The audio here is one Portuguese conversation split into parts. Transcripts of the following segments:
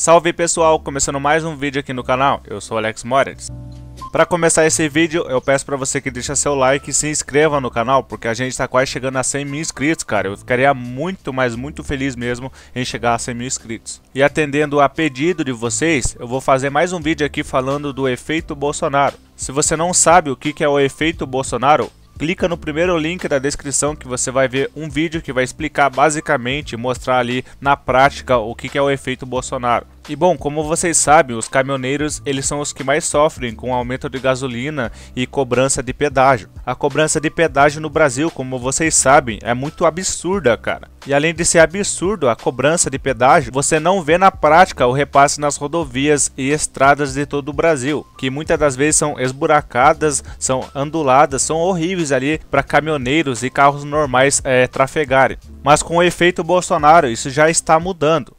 Salve pessoal, começando mais um vídeo aqui no canal, eu sou Alex Moritz. Para começar esse vídeo, eu peço para você que deixe seu like e se inscreva no canal, porque a gente está quase chegando a 100 mil inscritos, cara. Eu ficaria muito, mas muito feliz mesmo em chegar a 100 mil inscritos. E atendendo a pedido de vocês, eu vou fazer mais um vídeo aqui falando do efeito Bolsonaro. Se você não sabe o que é o efeito Bolsonaro, clica no primeiro link da descrição que você vai ver um vídeo que vai explicar basicamente, mostrar ali na prática o que é o efeito Bolsonaro. E bom, como vocês sabem, os caminhoneiros eles são os que mais sofrem com o aumento de gasolina e cobrança de pedágio. A cobrança de pedágio no Brasil, como vocês sabem, é muito absurda, cara. E além de ser absurdo a cobrança de pedágio, você não vê na prática o repasse nas rodovias e estradas de todo o Brasil, que muitas das vezes são esburacadas, são onduladas, são horríveis ali para caminhoneiros e carros normais trafegarem. Mas com o efeito Bolsonaro isso já está mudando.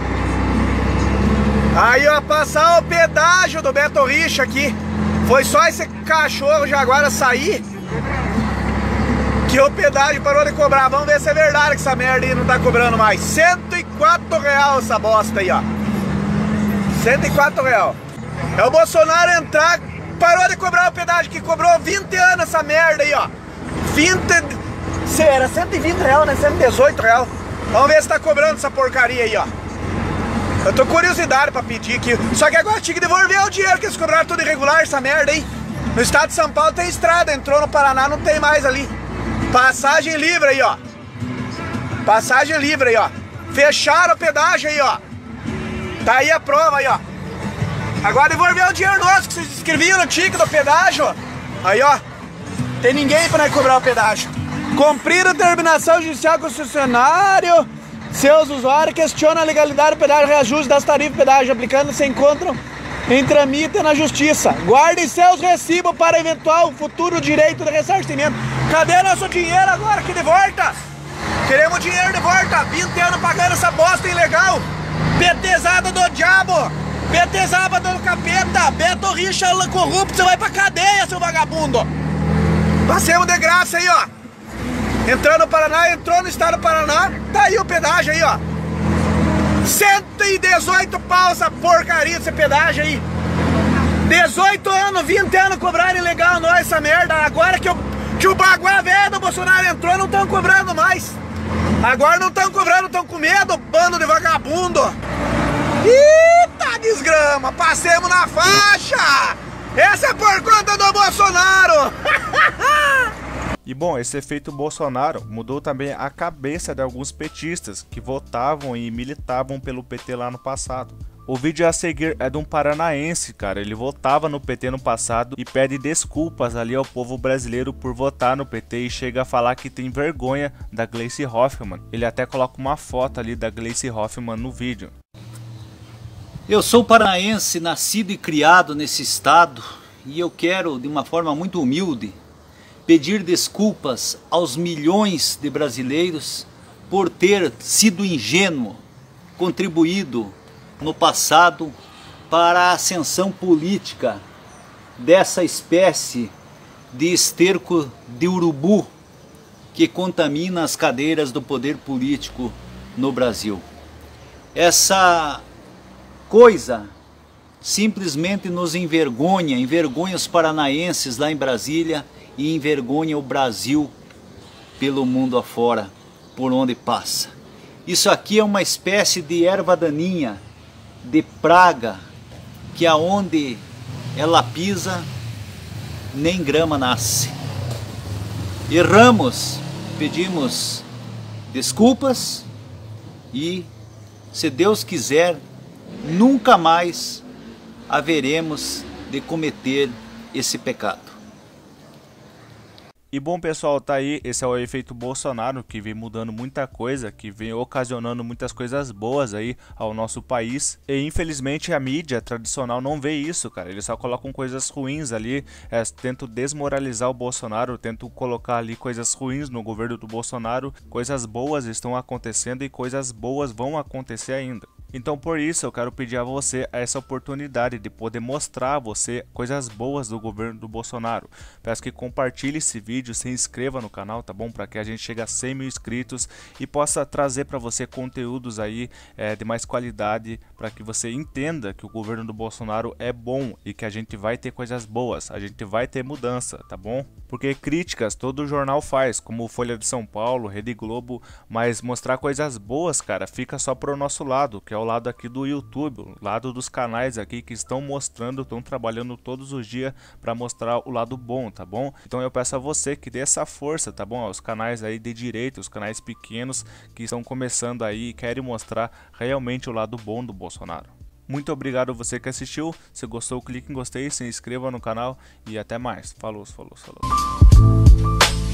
Aí ó, passar o pedágio do Beto Richa aqui. Foi só esse cachorro Jaguara sair que o pedágio parou de cobrar. Vamos ver se é verdade que essa merda aí não tá cobrando mais. R$104 essa bosta aí, ó. R$104. É o Bolsonaro entrar, parou de cobrar o pedágio que cobrou 20 anos essa merda aí, ó. 20... Era R$120, né? R$118. Vamos ver se tá cobrando essa porcaria aí, ó. Eu tô com curiosidade pra pedir aqui. Só que agora tinha que devolver o dinheiro que eles cobraram tudo irregular, essa merda aí. No estado de São Paulo tem estrada, entrou no Paraná, não tem mais ali. Passagem livre aí, ó. Passagem livre aí, ó. Fecharam o pedágio aí, ó. Tá aí a prova aí, ó. Agora devolver o dinheiro nosso que vocês escreviam no tique do pedágio. Aí, ó. Tem ninguém pra nós cobrar o pedágio. Cumprir a determinação judicial concessionário. Seus usuários questionam a legalidade do pedágio, reajuste das tarifas de pedágio, aplicando se encontram em tramite na justiça. Guardem seus recibos para eventual futuro direito de ressarcimento. Cadê nosso dinheiro agora aqui de volta? Queremos dinheiro de volta. 20 anos pagando essa bosta ilegal. PTzada do diabo. PTzada do capeta. Beto Richa corrupto, você vai pra cadeia, seu vagabundo. Passemos de graça aí, ó. Entrou no Paraná, entrou no estado do Paraná, tá aí o pedágio aí, ó. 118 pau essa porcaria desse pedágio aí. 18 anos, 20 anos cobraram ilegal nós essa merda. Agora que o baguá velho do Bolsonaro entrou, não estão cobrando mais. Agora não estão cobrando, estão com medo, bando de vagabundo. Eita desgrama, passemos na faixa. Essa é por conta do Bolsonaro. E bom, esse efeito Bolsonaro mudou também a cabeça de alguns petistas que votavam e militavam pelo PT lá no passado. O vídeo a seguir é de um paranaense, cara. Ele votava no PT no passado e pede desculpas ali ao povo brasileiro por votar no PT e chega a falar que tem vergonha da Gleisi Hoffmann. Ele até coloca uma foto ali da Gleisi Hoffmann no vídeo. Eu sou paranaense, nascido e criado nesse estado, e eu quero, de uma forma muito humilde, pedir desculpas aos milhões de brasileiros por ter sido ingênuo, contribuído no passado para a ascensão política dessa espécie de esterco de urubu que contamina as cadeiras do poder político no Brasil. Essa coisa simplesmente nos envergonha, envergonha os paranaenses lá em Brasília e envergonha o Brasil pelo mundo afora, por onde passa. Isso aqui é uma espécie de erva daninha, de praga, que aonde ela pisa, nem grama nasce. Erramos, pedimos desculpas e, se Deus quiser, nunca mais haveremos de cometer esse pecado. E bom pessoal, tá aí, esse é o efeito Bolsonaro que vem mudando muita coisa, que vem ocasionando muitas coisas boas aí ao nosso país. E infelizmente a mídia tradicional não vê isso, cara, eles só colocam coisas ruins ali, tentam desmoralizar o Bolsonaro, tentam colocar ali coisas ruins no governo do Bolsonaro. Coisas boas estão acontecendo e coisas boas vão acontecer ainda. Então por isso eu quero pedir a você essa oportunidade de poder mostrar a você coisas boas do governo do Bolsonaro. Peço que compartilhe esse vídeo, se inscreva no canal, tá bom? Para que a gente chegue a 100 mil inscritos e possa trazer para você conteúdos aí de mais qualidade, para que você entenda que o governo do Bolsonaro é bom e que a gente vai ter coisas boas, a gente vai ter mudança, tá bom? Porque críticas todo jornal faz, como Folha de São Paulo, Rede Globo, mas mostrar coisas boas, cara, fica só pro nosso lado, que é o lado aqui do YouTube, o lado dos canais aqui que estão mostrando, estão trabalhando todos os dias para mostrar o lado bom, tá bom? Então eu peço a você que dê essa força, tá bom? Os canais aí de direita, os canais pequenos que estão começando aí e querem mostrar realmente o lado bom do Bolsonaro. Muito obrigado você que assistiu, se gostou clique em gostei, se inscreva no canal e até mais. Falou, falou, falou.